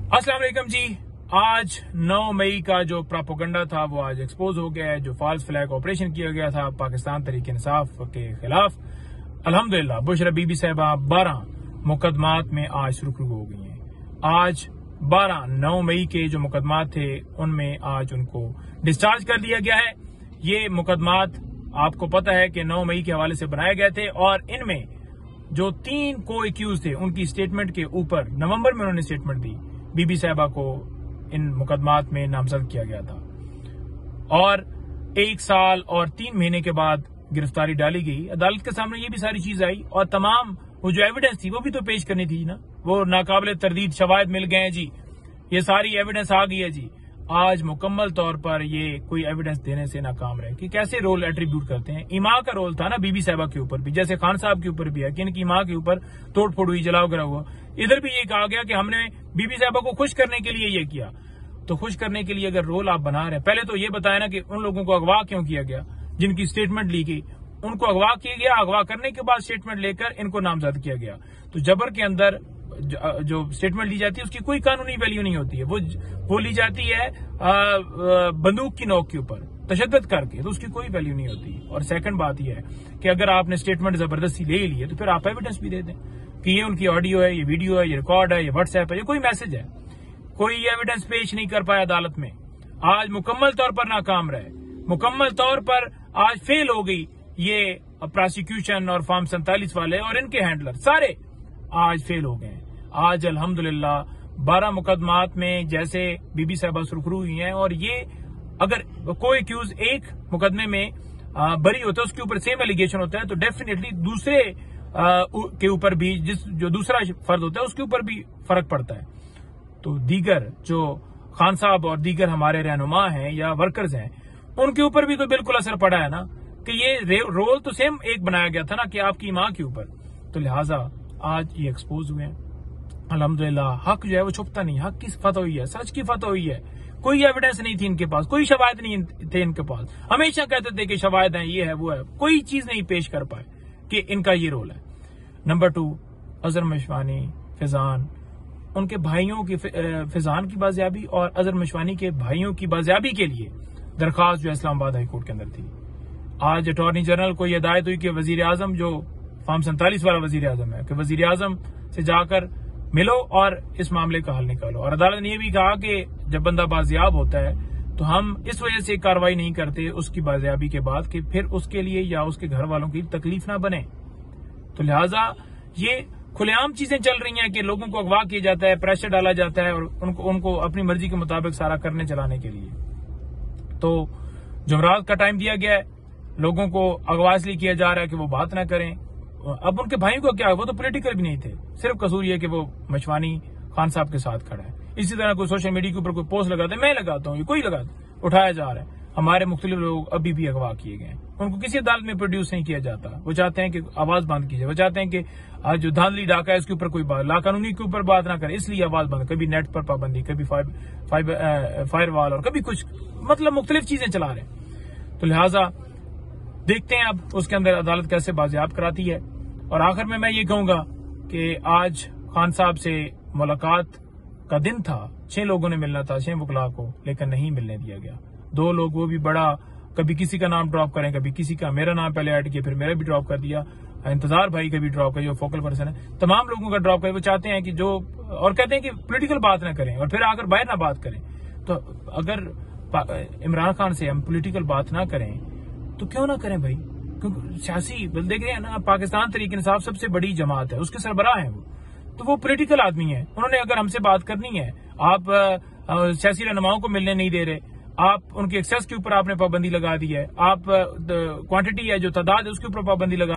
अस्सलाम वालेकुम जी। आज 9 मई का जो प्रोपेगेंडा था वो आज एक्सपोज हो गया है। जो फॉल्स फ्लैग ऑपरेशन किया गया था पाकिस्तान तहरीक इंसाफ के खिलाफ, अल्हम्दुलिल्लाह बुशरा बीबी साहिबा 12 मुकदमात में आज सुरखरू हो गई हैं। आज 9 मई के जो मुकदमात थे उनमें आज उनको डिस्चार्ज कर दिया गया है। ये मुकदमात आपको पता है कि 9 मई के हवाले से बनाए गए थे और इनमें जो 3 को एक्यूज थे उनकी स्टेटमेंट के ऊपर नवंबर में उन्होंने स्टेटमेंट दी। बीबी साहिबा को इन मुकदमात में नामजद किया गया था और 1 साल और 3 महीने के बाद गिरफ्तारी डाली गई। अदालत के सामने ये भी सारी चीज आई और तमाम वो जो एविडेंस थी वो भी तो पेश करनी थी ना। वो नाकाबिले तरदीद शवाहिद मिल गए हैं जी, ये सारी एविडेंस आ गई है जी। आज मुकम्मल तौर पर ये कोई एविडेंस देने से नाकाम रहे कि कैसे रोल एट्रीब्यूट करते हैं। इमाम का रोल था ना बीबी साहिबा के ऊपर भी, जैसे खान साहब के ऊपर भी है कि इनकी मां के ऊपर तोड़ फोड़ हुई, जलाव गिरा हुआ। इधर भी ये कहा गया कि हमने बीबी साहिबा को खुश करने के लिए ये किया। तो खुश करने के लिए अगर रोल आप बना रहे हैं, पहले तो ये बताया ना कि उन लोगों को अगवा क्यों किया गया जिनकी स्टेटमेंट ली गई। उनको अगवा किया गया, अगवा करने के बाद स्टेटमेंट लेकर इनको नामजद किया गया। तो जबर के अंदर जो स्टेटमेंट ली जाती है उसकी कोई कानूनी वैल्यू नहीं होती है। वो ली जाती है बंदूक की नोक के ऊपर तशद्दुद करके, तो उसकी कोई वैल्यू नहीं होती। और सेकंड बात यह है कि अगर आपने स्टेटमेंट जबरदस्ती ले ली है तो फिर आप एविडेंस भी दे दें कि ये उनकी ऑडियो है, ये वीडियो है, ये रिकॉर्ड है, ये व्हाट्सएप है, ये कोई मैसेज है। कोई एविडेंस पेश नहीं कर पाया अदालत में, आज मुकम्मल तौर पर नाकाम रहे, मुकम्मल तौर पर आज फेल हो गई ये प्रोसिक्यूशन और फॉर्म 47 वाले और इनके हैंडलर सारे आज फेल हो गए। आज अल्हम्दुलिल्लाह 12 मुकदमात में जैसे बीबी साहिबा सुरखरू हुई हैं और ये अगर कोई एक्यूज एक मुकदमे में बरी होता है, उसके ऊपर सेम एलिगेशन होता है, तो डेफिनेटली दूसरे के ऊपर भी जो दूसरा फर्द होता है उसके ऊपर भी फर्क पड़ता है। तो दीगर जो खान साहब और दीगर हमारे रहनुमा हैं या वर्कर्स हैं उनके ऊपर भी तो बिल्कुल असर पड़ा है ना कि ये रोल तो सेम एक बनाया गया था ना कि आपकी मां के ऊपर। तो लिहाजा आज ये एक्सपोज हुए हैं। अल्हम्दुलिल्लाह हक जो है वो छुपता नहीं, हक की फतह हुई है, सच की फतह हुई है। कोई एविडेंस नहीं थी इनके पास, कोई शवाहिद नहीं थे इनके पास। हमेशा कहते थे कि शवाहिद हैं, ये है वो है, कोई चीज नहीं पेश कर पाए कि इनका ये रोल है। नंबर 2, अजहर मशवानी, फैजान, उनके भाइयों की फैजान की बाजियाबी और अजहर मशवानी के भाइयों की बाजियाबी के लिए दरखास्त जो इस्लामाबाद हाईकोर्ट के अंदर थी। आज अटॉर्नी जनरल को यह हिदायत हुई कि वजीर आजम जो फॉर्म 47 वाला वजीर आजम है कि वजीर आजम से जाकर मिलो और इस मामले का हल निकालो। और अदालत ने यह भी कहा कि जब बंदा बाजियाब होता है तो हम इस वजह से कार्रवाई नहीं करते उसकी बाजियाबी के बाद कि फिर उसके लिए या उसके घर वालों की तकलीफ ना बने। तो लिहाजा ये खुलेआम चीजें चल रही हैं कि लोगों को अगवा किया जाता है, प्रेशर डाला जाता है और उनको अपनी मर्जी के मुताबिक सारा करने चलाने के लिए। तो जुमरात का टाइम दिया गया है, लोगों को अगवा इसलिए किया जा रहा है कि वो बात ना करें। अब उनके भाइयों को क्या है, वो तो पॉलिटिकल भी नहीं थे, सिर्फ कसूर ये कि वो मशवानी खान साहब के साथ खड़ा है। इसी तरह कोई सोशल मीडिया के ऊपर कोई पोस्ट लगाता है, मैं लगाता हूँ, कोई लगाता, उठाया जा रहा है। हमारे मुख्तलिफ लोग अभी भी अगवा किए गए, उनको किसी अदालत में प्रोड्यूस नहीं किया जाता। वो चाहते हैं कि आवाज बंद की जाए, वो चाहते हैं कि आज जो धांधली डाका है उसके ऊपर कोई बात, लाकानूनी के ऊपर बात ना करे, इसलिए आवाज बंद। कभी नेट पर पाबंदी, कभी फायर वॉल और कभी कुछ, मतलब मुख्तलिफ चीजें चला रहे हैं। तो लिहाजा देखते हैं अब उसके अंदर अदालत कैसे बाजियाब कराती है। और आखिर में मैं ये कहूंगा कि आज खान साहब से मुलाकात का दिन था, 6 लोगों ने मिलना था, 6 वकला को, लेकिन नहीं मिलने दिया गया। 2 लोग वो भी बड़ा, कभी किसी का नाम ड्रॉप करें, कभी किसी का, मेरा नाम पहले ऐड किया, फिर मेरा भी ड्रॉप कर दिया, इंतजार भाई का भी ड्रॉप कर, जो फोकल पर्सन है, तमाम लोगों का ड्रॉप कर। वो चाहते हैं कि जो, और कहते हैं कि पॉलिटिकल बात ना करें और फिर आकर बाहर ना बात करें। तो अगर इमरान खान से हम पॉलिटिकल बात ना करें तो क्यों ना करें भाई, क्योंकि सियासी देख रहे हैं ना, पाकिस्तान तहरीक इंसाफ सबसे बड़ी जमात है, उसके सरबराह हैं वो, तो वो पॉलिटिकल आदमी है। उन्होंने अगर हमसे बात करनी है, आप सियासी रहनुमाओं को मिलने नहीं दे रहे, आप उनकी एक्सेस के ऊपर आपने पाबंदी लगा दी है, आप क्वांटिटी है जो तादाद है उसके ऊपर पाबंदी लगा